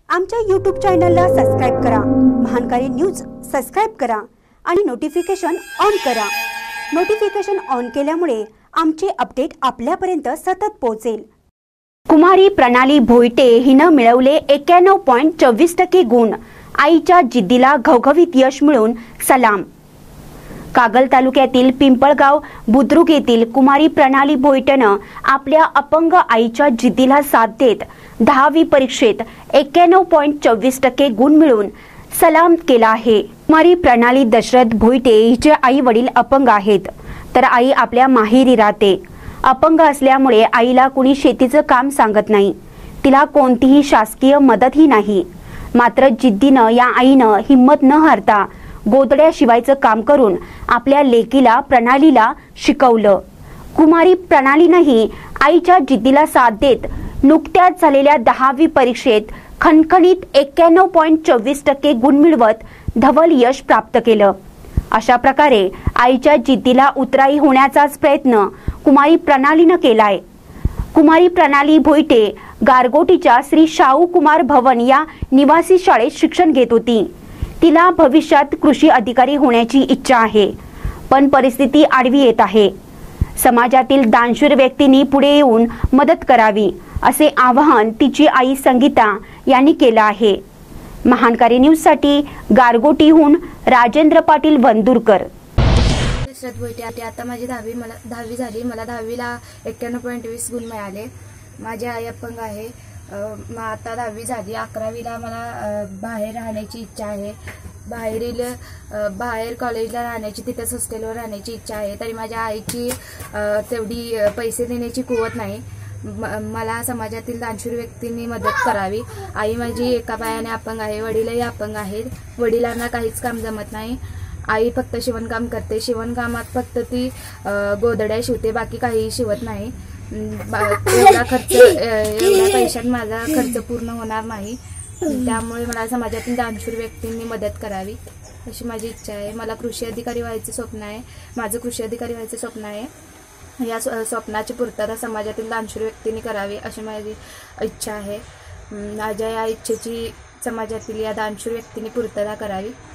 आमच्या YouTube चॅनलला subscribe करा, महानकारी न्यूज सबस्क्राइब करा आणि नोटिफिकेशन ऑन करा। नोटिफिकेशन ऑन केल्यामुळे आमचे अपडेट आपल्यापर्यंत सतत पोहोचेल। कुमारी प्रणाली भोईटे हिने मिळवले 91.24% गुण। आईच्या जिद्दीला घवघवीत यश मिळून सलाम। कागल तालुक्यातील पिंपळगाव बुद्रुक येथील कुमारी प्रणाली भोईटेनं आपल्या अपंग आईच्या जिद्दीला साथ देत 10वी परीक्षेत 91.24% गुण मिळवून सलाम केला आहे। कुमारी प्रणाली दशरथ भोईटे हिचे आई वडील अपंग आहेत, तर आई आपल्या माहेरी राहते। अपंग असल्यामुळे आईला कुणी शेतीचं काम सांगत नाही, तिला कोणतीही शासकीय मदतही नाही। मात्र जिद्दीनं या आईनं हिम्मत न हारता गोदड्या शिवायचं काम करून आपल्या लेकीला प्रणालीला शिकवलं। कुमारी प्रणालीनंही आईच्या जिद्दीला साथ देत नुकत्याच झालेल्या 10वी परीक्षेत खणखणीत 91.24% गुण मिळवत धवल यश प्राप्त केलं। अशा प्रकारे आईच्या जिद्दीला उतराई होण्याचाच प्रयत्न कुमारी प्रणालीनं केलाय। कुमारी प्रणाली भोईटे गारगोटीच्या श्री शाहू कुमार भवन या निवासी शाळेत शिक्षण घेत होती। तिला भविष्यात कृषी अधिकारी होण्याची इच्छा आहे, पण परिस्थिती आडवी येत आहे। समाजातील दानशूर व्यक्तींनी पुढे येऊन मदत करावी असे आवाहन तिची आई संगीता यांनी केलं आहे। महानकारी न्यूज साठी गारगोटीहून राजेंद्र पाटील वंदुरकर। आता माझी 10वी झाली। मला 10वीला 91.20 गुण मिळाले। माझी आई अपंग आहे। आता 10वी झाली। 11वीला मला बाहेर राहण्याची इच्छा आहे। बाहेर कॉलेजला राहण्याची, तिथेच हॉस्टेलवर राहण्याची इच्छा आहे। तरी माझ्या आईची तेवढी पैसे देण्याची कुवत नाही। मला समाजातील दानशूर व्यक्तींनी मदत करावी। आई माझी एका पायाने अपंग आहे, वडीलही अपंग आहेत। वडिलांना काहीच काम जमत नाही। आई फक्त शिवणकाम करते। शिवणकामात फक्त ती गोदड्या शिवते, बाकी काही शिवत नाही। एवढ्या पैशात माझा खर्च पूर्ण होणार नाही, त्यामुळे मला समाजातील दानशूर व्यक्तींनी मदत करावी अशी माझी इच्छा आहे। मला कृषी अधिकारी व्हायचं स्वप्न आहे। माझं कृषी अधिकारी व्हायचं स्वप्न आहे। या स्वप्नाची पूर्तता समाजातील दानशूर व्यक्तींनी करावी अशी माझी इच्छा आहे। माझ्या या इच्छेची समाजातील या दानशूर व्यक्तींनी पूर्तता करावी।